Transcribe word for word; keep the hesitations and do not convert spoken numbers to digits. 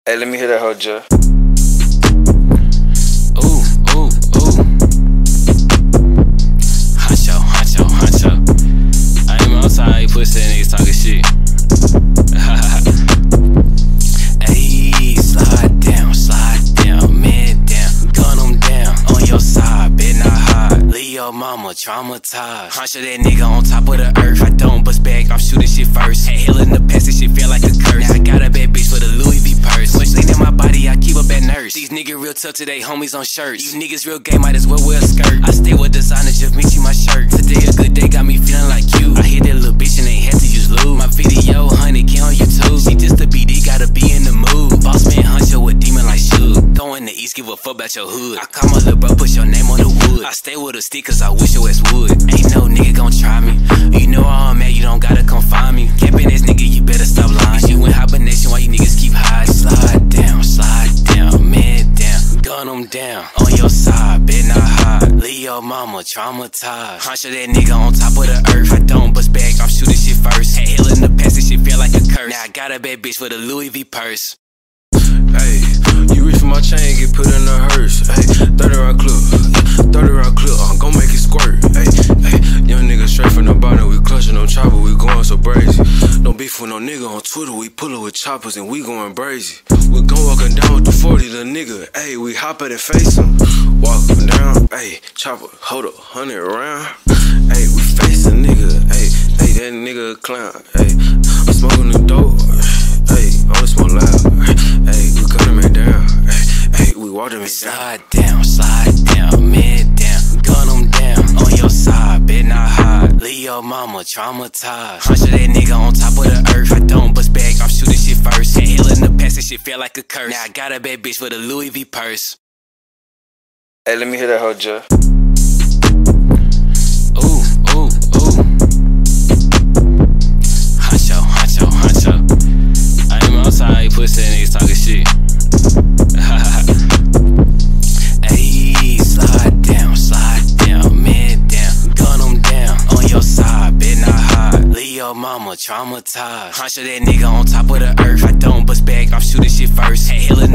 Hey, let me hear that whole jar. Ooh, ooh, ooh. Honcho, honcho, honcho. I ain't outside, pussy niggas talking shit. Ayy, slide down, slide down, man down. Gun them down, on your side, bet not hide. Leave your mama traumatized. Honcho that nigga on top of the earth. I don't bust back, I'm shooting shit first. Hey, hell in the past, this shit feel like a curse. Now I got a bad bitch for the Louis V purse. Much lean in my body, I keep a bad nurse. These niggas real tough today, homies on shirts. You niggas real gay, might as well wear a skirt. I stay with designers, just meet you my shirt. Today a good day, got me feeling like you. I hit that little bitch and ain't had to use lube. My video, honey, get on YouTube. She just a B D, gotta be in the mood. Boss man, Honcho with demon like Suge. Go in the east, give a fuck about your hood. I call my little bro, put your name on the wood. I stay with a stick cause I wish your ass would. Ain't no nigga gon' try me. You know I'm mad, you don't gotta come find me. Camping this nigga, you better stop lying. You in hibernation while you niggas keep high. Slide down, slide down, man down. Gun them down, on your side, bet not hide. Leave your mama traumatized. Honcho that nigga on top of the earth. I don't bust back, I'm shooting shit first. Hey, hell in the past, this shit feel like a curse. Now I got a bad bitch with a Louis V purse. Hey, you reach for my chain, get put in a hearse. Hey, thirty round clip, thirty round clip, I'm gon' make it squirt. Hey, hey, young nigga straight from the bottom, we clutching on chopper, we going so brazy. Don't beef with no nigga on Twitter, we pull it with choppers and we going brazy. We gon' walking down with the forty, the nigga, hey, we hop at it, face him. Walk down, hey, chopper, hold up, hundred round. Hey, we face a nigga, hey, hey, that nigga a clown. Hey, I'm smoking the dope, hey, I only smoke loud. Hey, we gun him down, hey, hey, we walk him down. Slide down, slide down, man down. Gun them down, on your side, bet not hide. Leave your mama traumatized. Honcho that nigga on top of the earth. I don't bust back, I'm shooting shit first. Hey, hell in the past, this shit feel like a curse. Now I got a bad bitch with a Louis V purse. Hey, let me hear that whole jar. Ooh, ooh, ooh. Honcho, honcho, honcho. I ain't outside, pussy niggas talking shit. Ayy, slide down, slide down, man down. Gun them down, on your side, bet not hide. Leave your mama traumatized. Honcho that nigga on top of the earth. I don't bust back, I'm shooting shit first. Hey, hell in